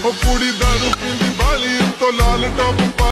ਉਹ ਕੁੜੀ ਦਾਰੂ ਪੀਂਦੀ ਬਾਲੀ ਤੋਂ ਲਾਲ ਟੌਪ